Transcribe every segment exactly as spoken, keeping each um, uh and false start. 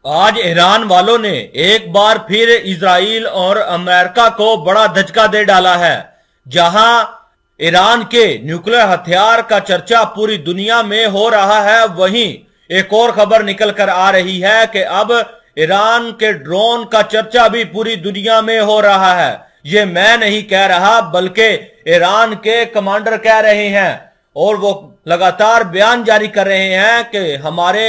آج ایران والوں نے ایک بار پھر اسرائیل اور امریکہ کو بڑا دھچکا دے ڈالا ہے۔ جہاں ایران کے نیوکلیر ہتھیار کا چرچا پوری دنیا میں ہو رہا ہے، وہیں ایک اور خبر نکل کر آ رہی ہے کہ اب ایران کے ڈرون کا چرچا بھی پوری دنیا میں ہو رہا ہے۔ یہ میں نہیں کہہ رہا بلکہ ایران کے کمانڈر کہہ رہے ہیں، اور وہ لگاتار بیان جاری کر رہے ہیں کہ ہمارے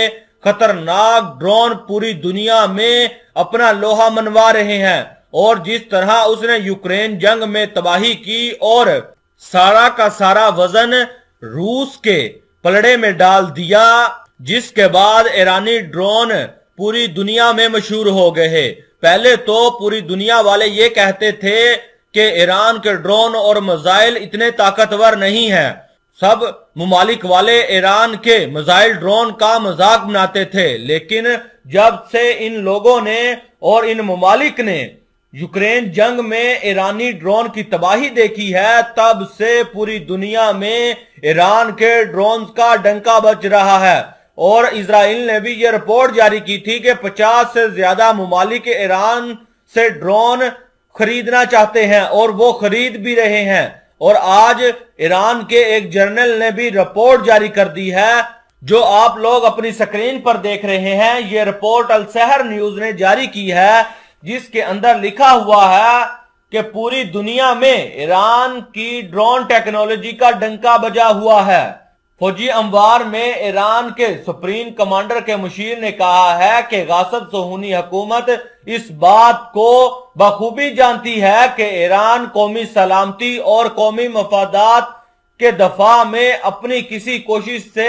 خطرناک ڈرون پوری دنیا میں اپنا لوہا منوا رہے ہیں، اور جس طرح اس نے یوکرین جنگ میں تباہی کی اور سارا کا سارا وزن روس کے پلڑے میں ڈال دیا، جس کے بعد ایرانی ڈرون پوری دنیا میں مشہور ہو گئے ہیں۔ پہلے تو پوری دنیا والے یہ کہتے تھے کہ ایران کے ڈرون اور میزائل اتنے طاقتور نہیں ہیں، سب ممالک والے ایران کے میزائل ڈرون کا مذاق بناتے تھے، لیکن جب سے ان لوگوں نے اور ان ممالک نے یوکرین جنگ میں ایرانی ڈرون کی تباہی دیکھی ہے، تب سے پوری دنیا میں ایران کے ڈرونز کا ڈنکا بج رہا ہے۔ اور اسرائیل نے بھی یہ رپورٹ جاری کی تھی کہ پچاس سے زیادہ ممالک ایران سے ڈرون خریدنا چاہتے ہیں، اور وہ خرید بھی رہے ہیں۔ اور آج ایران کے ایک جرنل نے بھی رپورٹ جاری کر دی ہے، جو آپ لوگ اپنی سکرین پر دیکھ رہے ہیں۔ یہ رپورٹ السحر نیوز نے جاری کی ہے، جس کے اندر لکھا ہوا ہے کہ پوری دنیا میں ایران کی ڈرون ٹیکنالوجی کا ڈنکا بجا ہوا ہے۔ فوجی اموار میں ایران کے سپریم کمانڈر کے مشیر نے کہا ہے کہ غاصب صہیونی حکومت اس بات کو بخوبی جانتی ہے کہ ایران قومی سلامتی اور قومی مفادات کے دفاع میں اپنی کسی کوشش سے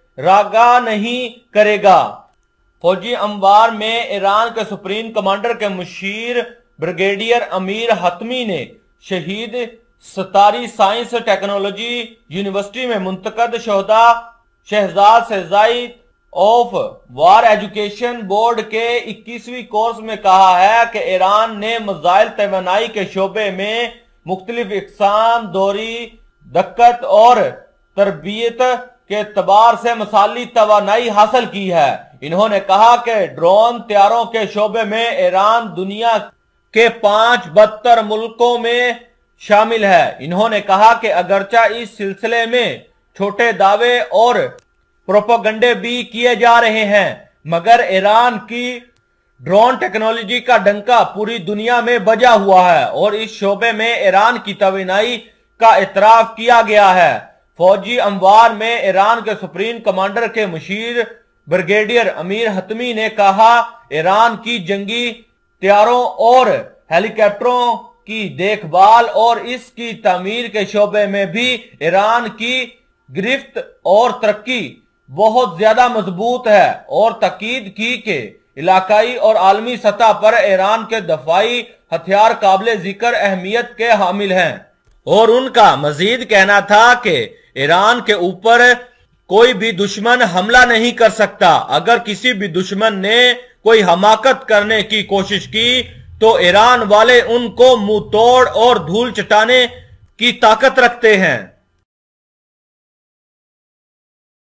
راگا نہیں کرے گا۔ فوجی اموار میں ایران کے سپریم کمانڈر کے مشیر بریگیڈیئر امیر حتمی نے شہید ستاری سائنس ٹیکنالوجی یونیورسٹی میں منتقد شہداء شہزاد شہزائی آف وار ایجوکیشن بورڈ کے اکیسویں کورس میں کہا ہے کہ ایران نے میزائل توانائی کے شعبے میں مختلف اقسام، دوری، دقت اور تربیت کے اعتبار سے مثالی توانائی حاصل کی ہے۔ انہوں نے کہا کہ ڈرون طیاروں کے شعبے میں ایران دنیا کے پانچ بدتر ملکوں میں شامل ہے۔ انہوں نے کہا کہ اگرچہ اس سلسلے میں چھوٹے دعوے اور پروپیگنڈے بھی کیے جا رہے ہیں، مگر ایران کی ڈرون ٹیکنالوجی کا ڈنکا پوری دنیا میں بجا ہوا ہے، اور اس شعبے میں ایران کی توانائی کا اعتراف کیا گیا ہے۔ فوجی اموار میں ایران کے سپریم کمانڈر کے مشیر بریگیڈیئر امیر حتمی نے کہا، ایران کی جنگی طیاروں اور ہیلی کاپٹروں کی دیکھ بھال اور اس کی تعمیر کے شعبے میں بھی ایران کی گرفت اور ترقی بہت زیادہ مضبوط ہے، اور تاکید کی کہ علاقائی اور عالمی سطح پر ایران کے دفاعی ہتھیار قابل ذکر اہمیت کے حامل ہیں۔ اور ان کا مزید کہنا تھا کہ ایران کے اوپر کوئی بھی دشمن حملہ نہیں کر سکتا۔ اگر کسی بھی دشمن نے کوئی حماقت کرنے کی کوشش کی تو ایران والے ان کو منہ توڑ اور دھول چٹانے کی طاقت رکھتے ہیں۔